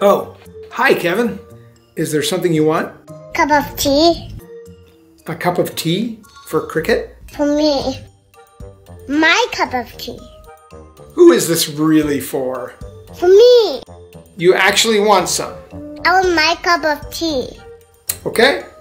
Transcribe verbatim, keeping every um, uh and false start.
Oh, hi, Kevin. Is there something you want? Cup of tea. A cup of tea for Krikut? For me. My cup of tea. Who is this really for? For me. You actually want some? I want my cup of tea. Okay.